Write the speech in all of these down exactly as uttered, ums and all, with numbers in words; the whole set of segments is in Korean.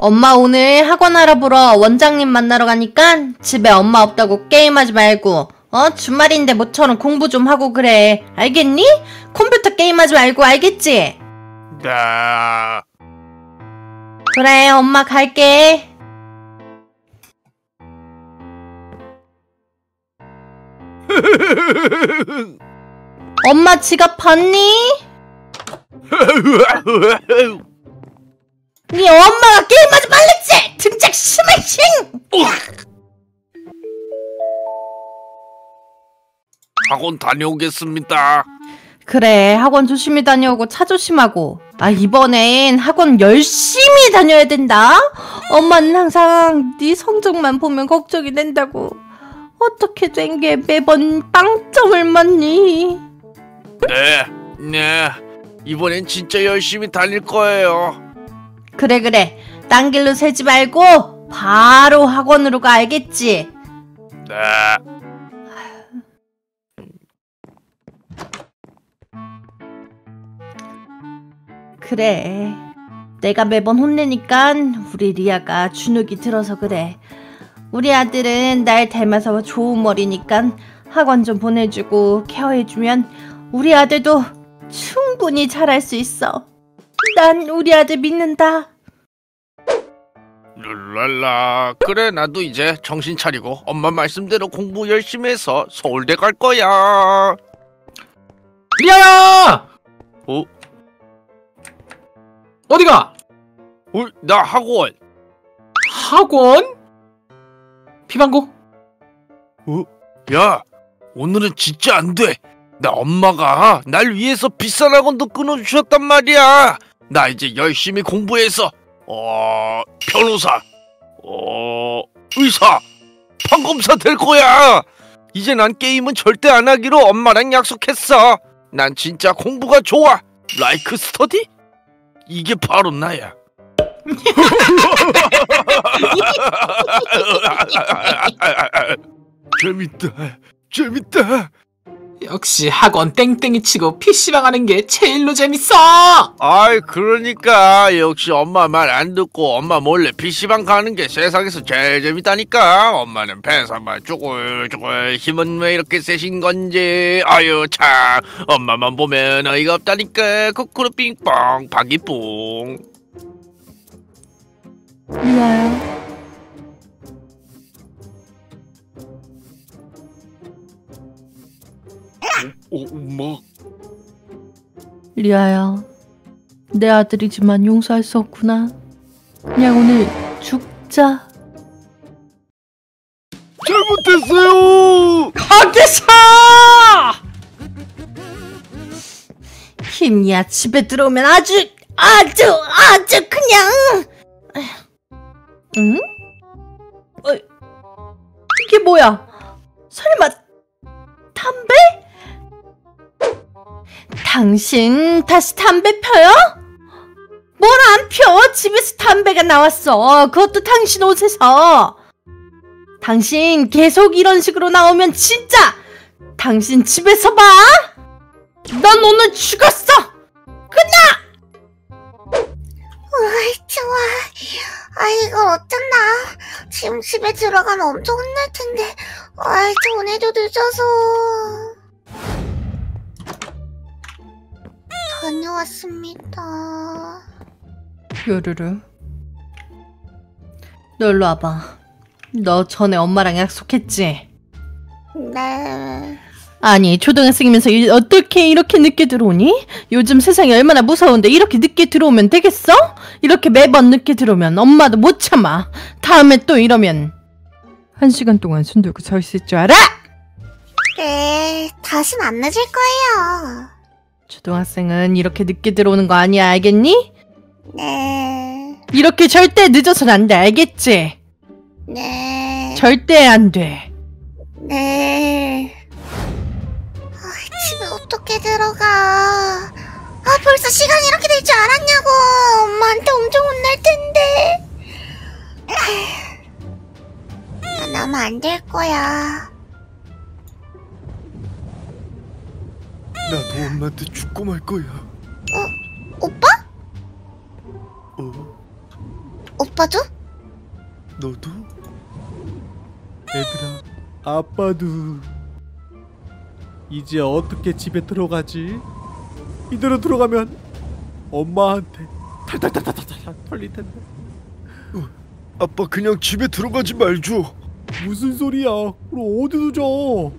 엄마 오늘 학원 알아보러 원장님 만나러 가니까 집에 엄마 없다고 게임하지 말고 어? 주말인데 모처럼 공부 좀 하고 그래. 알겠니? 컴퓨터 게임하지 말고 알겠지? 네. 그래 엄마 갈게. 엄마 지갑 봤니? 네 엄마가 게임하지 말랬지! 등짝 스매싱! 학원 다녀오겠습니다. 그래 학원 조심히 다녀오고 차 조심하고. 아 이번엔 학원 열심히 다녀야 된다. 엄마는 항상 네 성적만 보면 걱정이 된다고. 어떻게 된 게 매번 빵점을 맞니? 네, 네. 이번엔 진짜 열심히 다닐 거예요. 그래 그래 딴 길로 새지 말고 바로 학원으로 가. 알겠지? 네. 그래 내가 매번 혼내니까 우리 리아가 주눅이 들어서 그래. 우리 아들은 날 닮아서 좋은 머리니까 학원 좀 보내주고 케어해주면 우리 아들도 충분히 잘할 수 있어. 난 우리 아들 믿는다. 룰랄라. 그래 나도 이제 정신 차리고 엄마 말씀대로 공부 열심히 해서 서울대 갈 거야. 리아야! 어? 어디가? 어? 나 학원. 학원? 피방구? 어? 야, 오늘은 진짜 안 돼. 나 엄마가 날 위해서 비싼 학원도 끊어주셨단 말이야. 나 이제 열심히 공부해서 어... 변호사, 어... 의사, 판검사 될 거야. 이제 난 게임은 절대 안 하기로 엄마랑 약속했어. 난 진짜 공부가 좋아. 라이크 스터디? 이게 바로 나야. 재밌다, 재밌다. 역시 학원 땡땡이 치고 피씨방 하는 게 제일로 재밌어! 아이 그러니까 역시 엄마 말 안 듣고 엄마 몰래 피씨방 가는 게 세상에서 제일 재밌다니까. 엄마는 배사만 쪼글쪼글 힘은 왜 이렇게 세신 건지. 아유 참 엄마만 보면 어이가 없다니까. 코코로 빙뽕 박이뽕. 리아야 어, 엄마. 리아야 내 아들이지만 용서할 수 없구나. 그냥 오늘 죽자. 잘못했어요. 거기서! 힘이야 집에 들어오면 아주 아주 아주 그냥. 응? 어, 이게 뭐야? 설마 담배? 당신 다시 담배 펴요? 뭘 안 펴? 집에서 담배가 나왔어. 그것도 당신 옷에서. 당신 계속 이런 식으로 나오면 진짜 당신 집에서 봐. 넌 오늘 죽었어. 끝나. 으이 좋아. 아 이걸 어쩐다. 지금 집에 들어가면 엄청 혼날 텐데. 아이 전에도 늦어서. 다녀왔습니다. 요루루 너 일로 와봐. 너 전에 엄마랑 약속했지? 네. 아니 초등학생이면서 이- 어떻게 이렇게 늦게 들어오니? 요즘 세상이 얼마나 무서운데 이렇게 늦게 들어오면 되겠어? 이렇게 매번 늦게 들어오면 엄마도 못 참아. 다음에 또 이러면 한 시간 동안 손 들고 서 있을 줄 알아? 네. 다신 안 늦을 거예요. 초등학생은 이렇게 늦게 들어오는 거 아니야. 알겠니? 네. 이렇게 절대 늦어선 안 돼. 알겠지? 네. 절대 안 돼. 네. 아, 집에 어떻게 들어가? 아, 벌써 시간이 이렇게 될 줄 알았냐고. 엄마한테 엄청 혼날 텐데. 난 아마 안 될 거야. 나도 엄마한테 죽고 말 거야. 어? 오빠? 어? 오빠도? 너도? 얘들아, 아빠도. 이제 어떻게 집에 들어가지? 이대로 들어가면 엄마한테 탈탈탈탈탈 털릴 텐데. 어, 아빠 그냥 집에 들어가지 말죠. 무슨 소리야? 그럼 어디 두죠?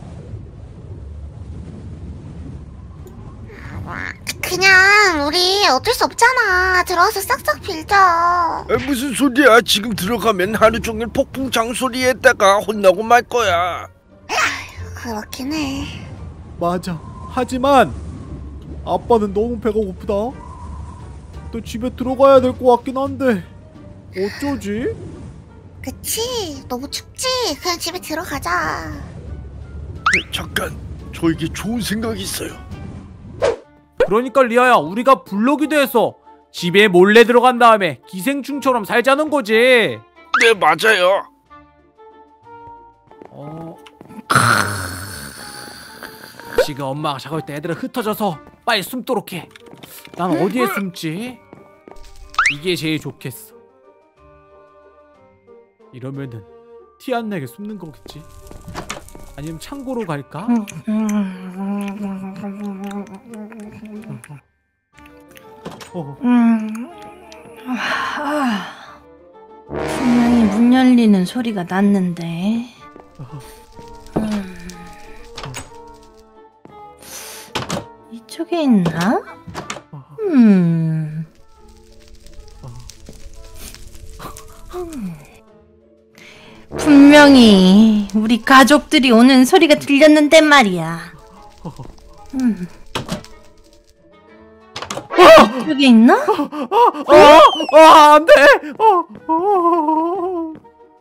그냥 우리 어쩔 수 없잖아. 들어가서 싹싹 빌자. 아, 무슨 소리야? 지금 들어가면 하루 종일 폭풍 장소리에다가 혼나고 말 거야. 그렇긴 해. 맞아. 하지만 아빠는 너무 배가 고프다. 또 집에 들어가야 될 것 같긴 한데 어쩌지? 그치? 너무 춥지? 그냥 집에 들어가자. 네, 잠깐, 저에게 좋은 생각이 있어요. 그러니까 리아야, 우리가 블록이도 해서 집에 몰래 들어간 다음에 기생충처럼 살자는 거지. 네, 맞아요. 어... 지금 엄마가 작을 때 애들은 흩어져서 빨리 숨도록 해. 난 어디에 숨지? 이게 제일 좋겠어. 이러면은 티 안 나게 숨는 거겠지? 아니면 창고로 갈까? 어. 음, 아, 분명히 문 열리는 소리가 났는데. 음, 이쪽에 있나? 음. 음. 분명히 우리 가족들이 오는 소리가 들렸는데 말이야. 음. 이쪽에 있나? 어, 어, 안 돼. 어, 어.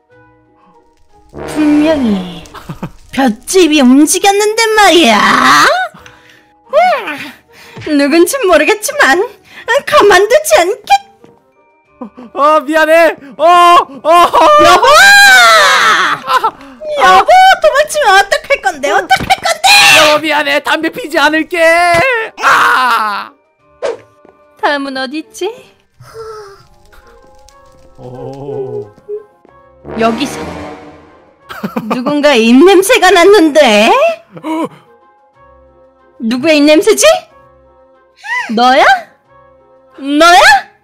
분명히 볏집이 움직였는데 말이야. 음. 누군지 모르겠지만 가만두지 않겠. 아, 미안해. 어, 어. 여보! 여보, 도망치면 어떡할 건데? 어떡할 건데? 여보, 미안해. 담배 피지 않을게. 아! 다음은 어디 있지? 오. 여기서 누군가의 입냄새가 났는데? 누구의 입냄새지? 너야? 너야?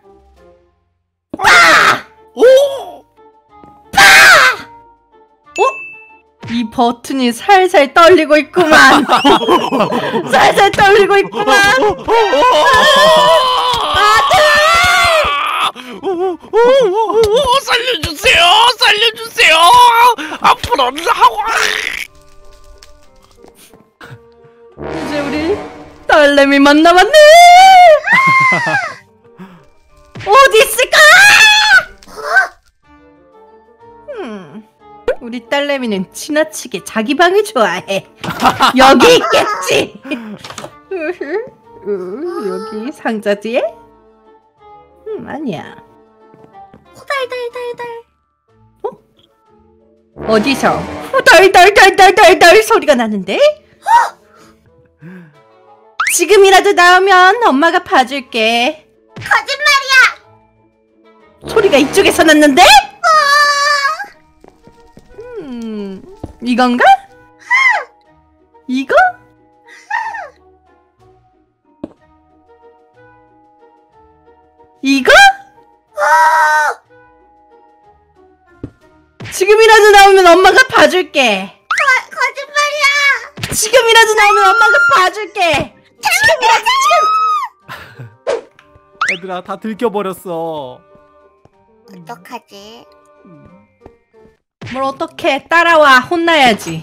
빠! 오! 빠! 어? 이 버튼이 살살 떨리고 있구만. 살살 떨리고 있구만. 오, 살려주세요! 살려주세요! 앞으로는 하고. 이제 우리 딸내미만 남았네. 어디 있을까? 음, 우리 딸내미는 지나치게 자기 방을 좋아해. 여기 있겠지. 으, 여기 상자 뒤에? 음, 아니야. 후달달달달. 어? 어디서 후덜덜덜덜덜덜 소리가 나는데? 지금이라도 나오면 엄마가 봐줄게. 거짓말이야. 소리가 이쪽에서 났는데? 음, 이건가? 이거? 이거? 지금이라도 나오면 엄마가 봐줄게. 거, 거짓말이야. 지금이라도 나오면 엄마가 봐줄게. 지금이라도 지금. 얘들아, 다 들켜버렸어. 어떡하지? 뭘 어떡해. 따라와. 혼나야지.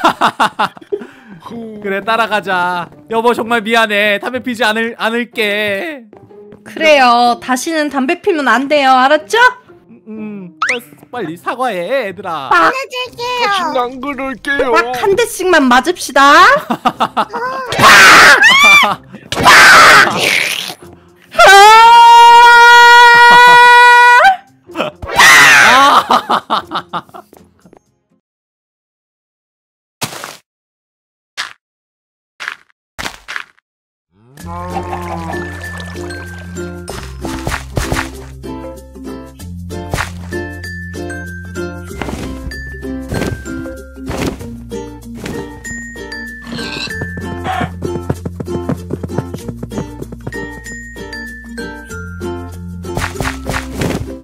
그래, 따라가자. 여보, 정말 미안해. 담배 피지 않을, 않을게. 그래요. 다시는 담배 피면 안 돼요. 알았죠? 음, 빨리, 빨리 사과해, 얘들아. 빡! 해줄게요. 다신 안 그럴게요. 딱 한 대씩만 맞읍시다. 아!